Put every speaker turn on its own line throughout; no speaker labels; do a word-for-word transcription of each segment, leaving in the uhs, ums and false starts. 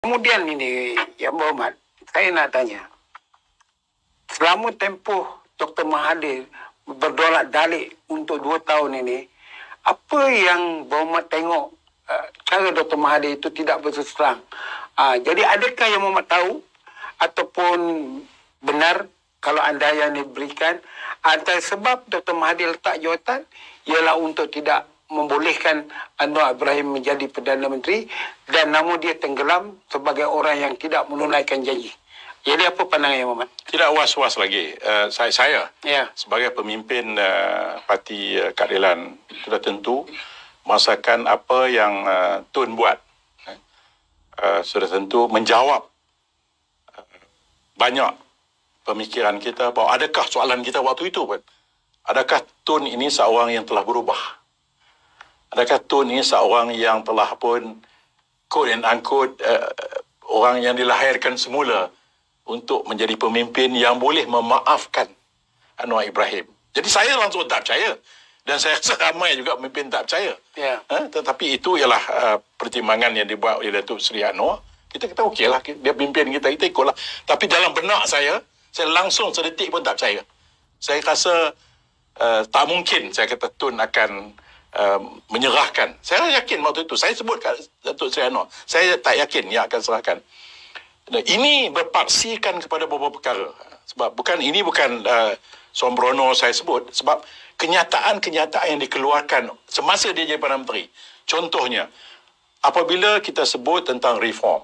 Kemudian ini, ya Muhammad, saya nak tanya. Selama tempoh Doktor Mahathir berdolak dalik untuk dua tahun ini, apa yang Muhammad tengok uh, cara Doktor Mahathir itu tidak berterus terang? Uh, jadi adakah yang Muhammad tahu ataupun benar kalau anda yang diberikan antara sebab Doktor Mahathir letak jawatan ialah untuk tidak membolehkan Anwar Ibrahim menjadi Perdana Menteri dan nama dia tenggelam sebagai orang yang tidak menunaikan janji. Jadi apa pandangan Muhammad?
Tidak was-was lagi. Uh, saya, saya
ya.
sebagai pemimpin uh, Parti uh, Keadilan sudah tentu masakan apa yang uh, Tun buat. Uh, sudah tentu menjawab uh, banyak pemikiran kita bahawa adakah soalan kita waktu itu pun. Adakah Tun ini seorang yang telah berubah? Adakah Tun ini seorang yang telah pun quote and unquote uh, orang yang dilahirkan semula untuk menjadi pemimpin yang boleh memaafkan Anwar Ibrahim. Jadi saya langsung tak percaya. Dan saya rasa ramai juga pemimpin tak percaya.
Yeah.
Ha? Tetapi itu ialah uh, pertimbangan yang dibuat oleh Datuk Seri Anwar. Kita kata okeylah, dia pimpin kita, kita ikutlah. Tapi dalam benak saya, saya langsung sedetik pun tak percaya. Saya rasa uh, tak mungkin saya kata Tun akan uh, menyerahkan. Saya yakin waktu itu, saya sebut kat Datuk Seri Anwar, saya tak yakin ia akan serahkan. Ini berpaksikan kepada beberapa perkara. Sebab bukan ini bukan uh, sombrono saya sebut. Sebab kenyataan-kenyataan yang dikeluarkan semasa dia jadi Perdana Menteri. Contohnya, apabila kita sebut tentang reform,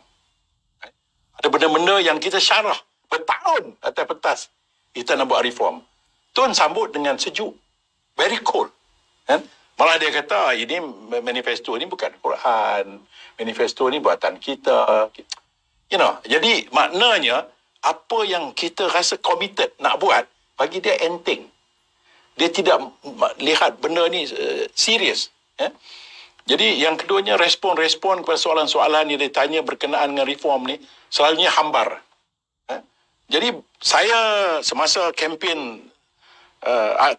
ada benda-benda yang kita syarah bertahun atas pentas kita nak buat reform. Tun sambut dengan sejuk. Very cool. Kan? Malah dia kata, ini manifesto ini bukan Quran. Manifesto ini buatan kita. You know, jadi maknanya apa yang kita rasa committed nak buat bagi dia enteng. Dia tidak lihat benda ni uh, serius. Eh? Jadi yang keduanya respon-respon kepada soalan-soalan yang ditanya berkenaan dengan reform ni selalunya hambar. Eh? Jadi saya semasa kempen uh,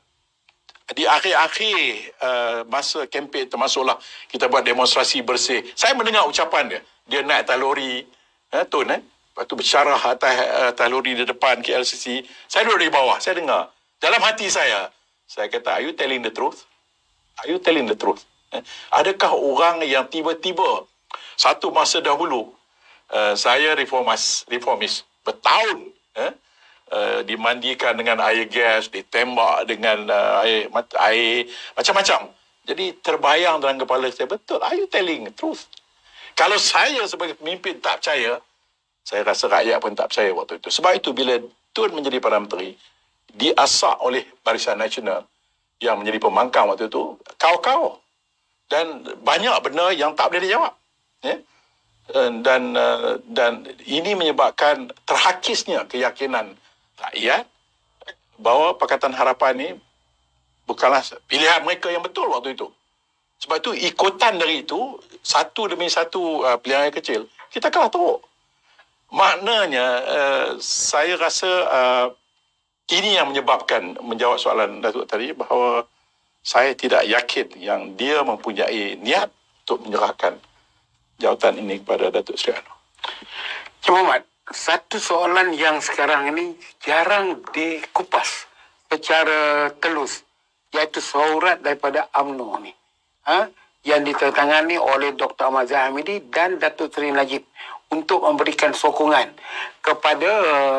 di akhir-akhir uh, masa kempen termasuklah kita buat demonstrasi bersih. Saya mendengar ucapan dia. Dia naik talori. Eh, Tun, eh? Lepas tu bersyarah atas uh, taluri di depan K L C C. Saya duduk di bawah, saya dengar. Dalam hati saya, saya kata, are you telling the truth? Are you telling the truth? Eh? Adakah orang yang tiba-tiba, satu masa dahulu, uh, saya reformis, reformis bertahun, eh? uh, dimandikan dengan air gas, ditembak dengan uh, air, air, macam-macam. Jadi terbayang dalam kepala saya, betul, are you telling the truth? Kalau saya sebagai pemimpin tak percaya, saya rasa rakyat pun tak percaya waktu itu. Sebab itu bila Tun menjadi Perdana Menteri, diasak oleh Barisan Nasional yang menjadi pembangkang waktu itu, kau-kau. Dan banyak benda yang tak boleh dijawab. Ya? Dan, dan ini menyebabkan terhakisnya keyakinan rakyat bahawa Pakatan Harapan ini bukanlah pilihan mereka yang betul waktu itu. Sebab itu ikutan dari itu, satu demi satu uh, pilihan yang kecil, kita kalah teruk. Maknanya, uh, saya rasa uh, ini yang menyebabkan, menjawab soalan Datuk tadi, bahawa saya tidak yakin yang dia mempunyai niat untuk menyerahkan jawatan ini kepada Datuk Seri Anwar.
Cik Muhammad, satu soalan yang sekarang ini jarang dikupas secara telus, iaitu surat daripada U M N O ni. Ha? Yang ditandatangani oleh Doktor Ahmad Zahid Hamidi dan Datuk Seri Najib untuk memberikan sokongan kepada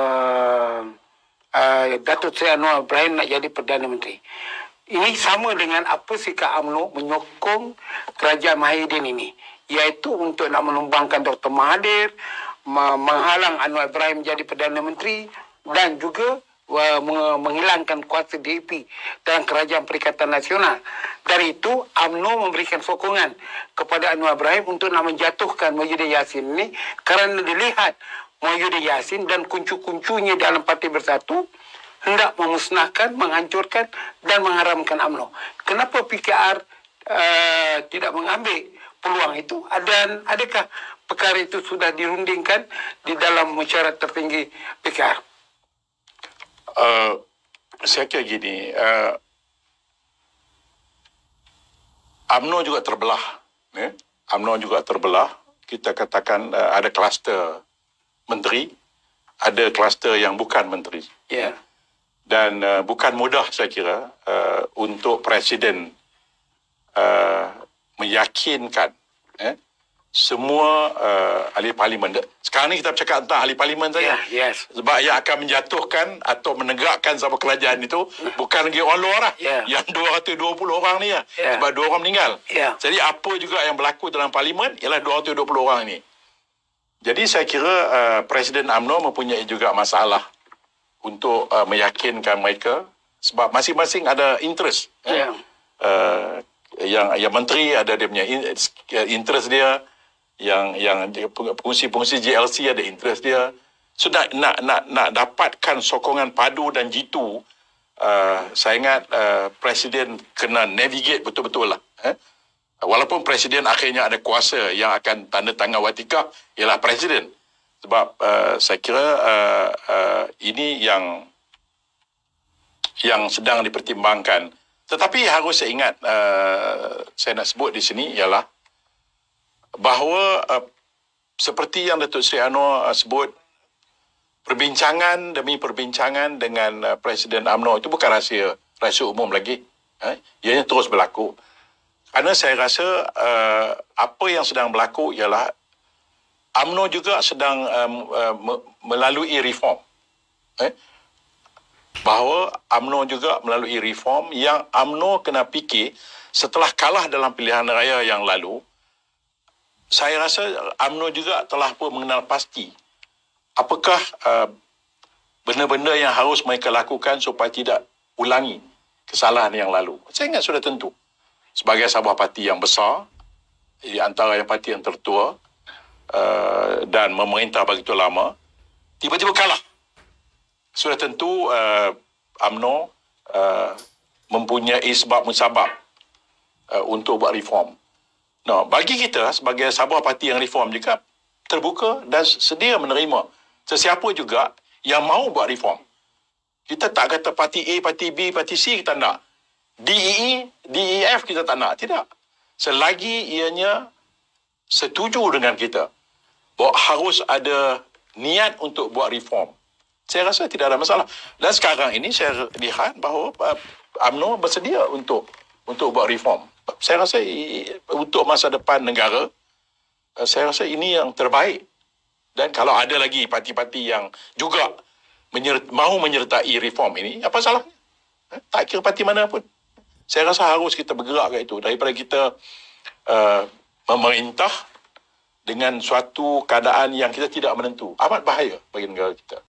uh, uh, Datuk Seri Anwar Ibrahim nak jadi Perdana Menteri. Ini sama dengan apa sikap U M N O menyokong Kerajaan Mahidin ini, iaitu untuk nak menumbangkan Doktor Mahathir, menghalang Anwar Ibrahim jadi Perdana Menteri dan juga menghilangkan kuasa D A P dalam Kerajaan Perikatan Nasional. Dari itu, U M N O memberikan sokongan kepada Anwar Ibrahim untuk nak menjatuhkan Muhyiddin Yassin ini kerana dilihat Muhyiddin Yassin dan kuncu-kuncunya dalam Parti Bersatu hendak memusnahkan, menghancurkan dan mengharamkan U M N O. Kenapa P K R uh, tidak mengambil peluang itu? Dan adakah perkara itu sudah dirundingkan di dalam mesyuarat tertinggi P K R?
Uh, saya kira gini, uh, U M N O juga terbelah. Ya? U M N O juga terbelah kita katakan uh, ada kluster menteri, ada kluster yang bukan menteri.
Ya.
Dan uh, bukan mudah saya kira uh, untuk presiden uh, meyakinkan eh, semua uh, ahli parlimen. Sekarang ni kita bercakap tentang ahli parlimen saja.
Yeah, yes.
Sebab yang akan menjatuhkan atau menegakkan sebuah kerajaan itu bukan lagi orang luar lah.
Yeah.
Yang dua ratus dua puluh orang ni lah.
Yeah.
Sebab dua orang meninggal.
Yeah.
Jadi apa juga yang berlaku dalam parlimen ialah dua ratus dua puluh orang ni. Jadi saya kira uh, Presiden U M N O mempunyai juga masalah untuk uh, meyakinkan mereka sebab masing-masing ada interest.
Yeah.
Eh? Uh, yang yang menteri ada dia punya interest dia, yang yang pengurusi-pengurusi J L C ada interest dia. So nak nak nak, nak dapatkan sokongan padu dan jitu, uh, saya ingat uh, Presiden kena navigate betul-betul lah. Eh? Walaupun Presiden akhirnya ada kuasa yang akan tanda tangan watikah ialah Presiden. Sebab uh, saya kira uh, uh, ini yang yang sedang dipertimbangkan. Tetapi harus saya ingat, uh, saya nak sebut di sini ialah bahawa uh, seperti yang Datuk Seri Anwar uh, sebut, perbincangan demi perbincangan dengan uh, Presiden U M N O itu bukan rahsia, rahsia umum lagi. Eh? Ianya terus berlaku. Kerana saya rasa uh, apa yang sedang berlaku ialah U M N O juga sedang um, uh, melalui reform. Eh? Bahawa U M N O juga melalui reform yang U M N O kena fikir setelah kalah dalam pilihan raya yang lalu, saya rasa U M N O juga telah pun mengenal pasti apakah uh, benda-benda yang harus mereka lakukan supaya tidak ulangi kesalahan yang lalu. Saya ingat sudah tentu. Sebagai sebuah parti yang besar, di antara yang parti yang tertua uh, dan memerintah begitu lama, tiba-tiba kalah. Sudah tentu uh, U M N O uh, mempunyai sebab musabab uh, untuk buat reform. No, bagi kita sebagai sebuah parti yang reform juga terbuka dan sedia menerima sesiapa juga yang mahu buat reform. Kita tak kata parti A, parti B, parti C kita nak. D E E, D E F kita tak nak. Tidak. Selagi ianya setuju dengan kita bahawa harus ada niat untuk buat reform, saya rasa tidak ada masalah. Dan sekarang ini saya lihat bahawa uh, U M N O bersedia untuk untuk buat reform. Saya rasa untuk masa depan negara, uh, saya rasa ini yang terbaik. Dan kalau ada lagi parti-parti yang juga menyert- mahu menyertai reform ini, apa salahnya? Eh, tak kira parti mana pun. Saya rasa harus kita bergerak ke itu daripada kita uh, memerintah dengan suatu keadaan yang kita tidak menentu. Amat bahaya bagi negara kita.